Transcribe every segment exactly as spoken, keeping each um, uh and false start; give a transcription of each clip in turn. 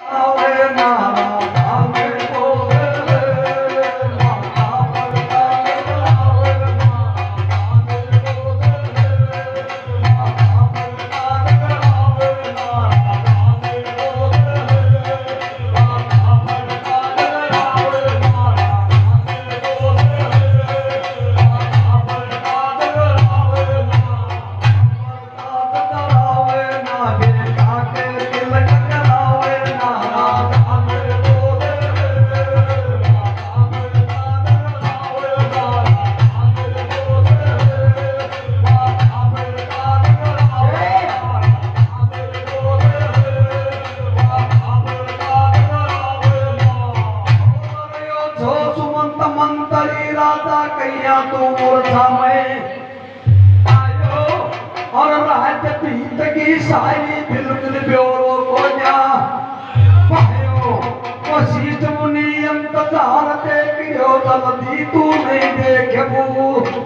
शायरी बिल्कुल ब्योरो को जा पायो वशिष्ठ मुनि इंतजार देखियो जल्दी तू नहीं देखबू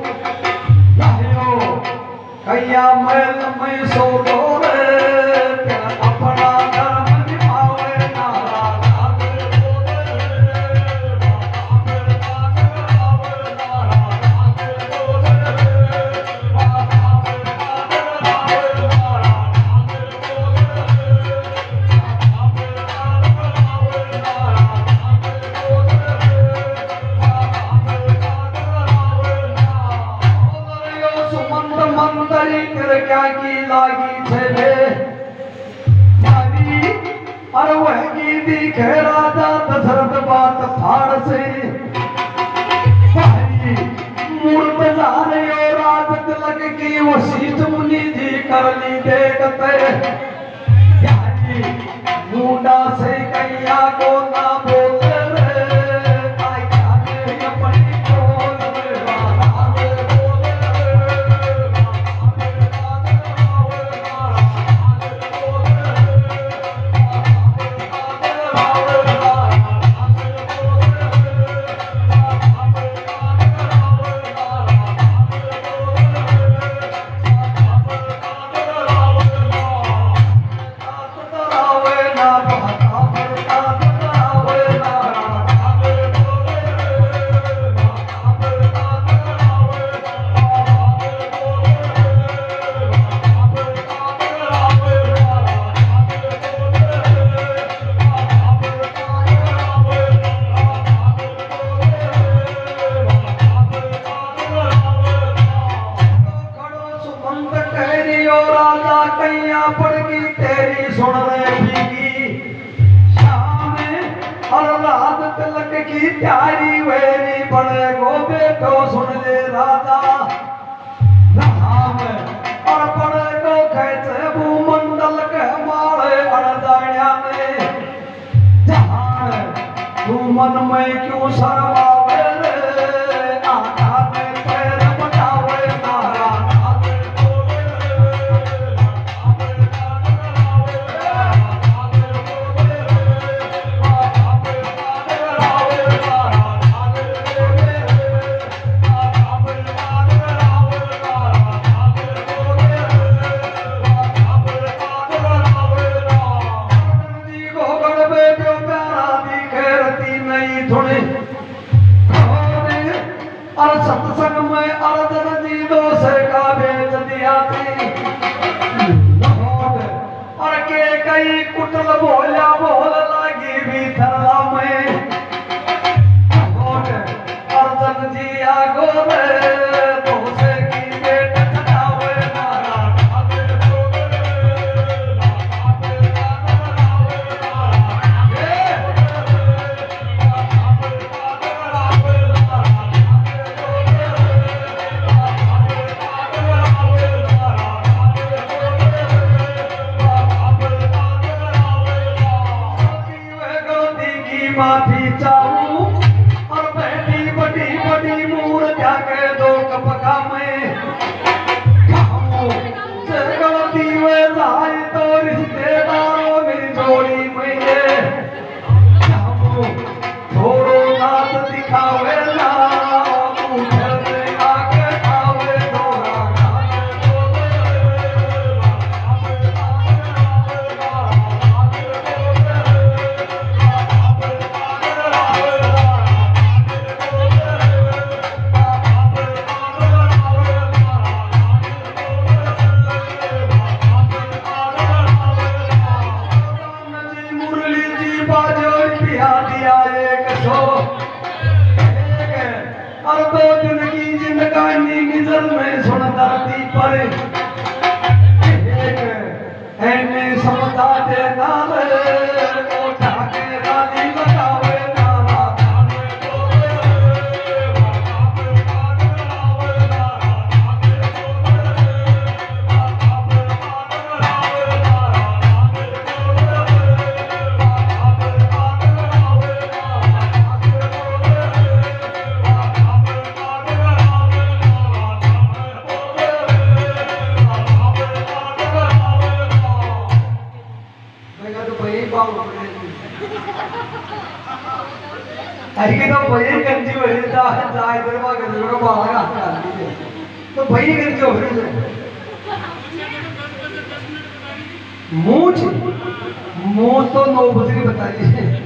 पायो कैया मैल में सो रे अपना धर्म निभावे नारा क्या की लागी छे मारी और वह की दिखे राजा दशरथ बात फाड़ से भाई मूर्त जाने और राज तिलक की वशिष्ठ मुनि जी कर ली देखते यानी मुंडा से कैया को ना बोले पड़गी तेरी सुन रे भीगी शाम और रात तिलक की प्यारी वेरी बड़े गोबे को सुन ले राजा राम और बड़े को कैसे भूमंडल के मारे अड़दाया में जहान तू मन में क्यों शर्मावे रे आका में पैर बटावे नारा सत्संग में अर्जन जी दो से का भेज दिया थी और के कई कुटल बोला बोल लगी भी थरला में अर्जन जी आगो रे दो से की बेट चढ़ावे नारा माफी चाहूं और बैठी बड़ी बड़ी मूर्तिया के दो कपका में खाऊं से गलती हुए जाए तो रिश्तेदारों मेरी जोड़ी में ये खाऊं थोड़ो नाथ दिखावे ना और दो दिन की जिंदगानी निजर में सुन धरती पर एक ऐने समता दे नाल कोठा के रानी लगावे नाला थाने बोले अरे तो भाई गंजी बड़ी था जाए दरवा के दरवा बाहर आ तो भाई गंजी हो रही है मूछ मुंह तो नौ बजे बताइए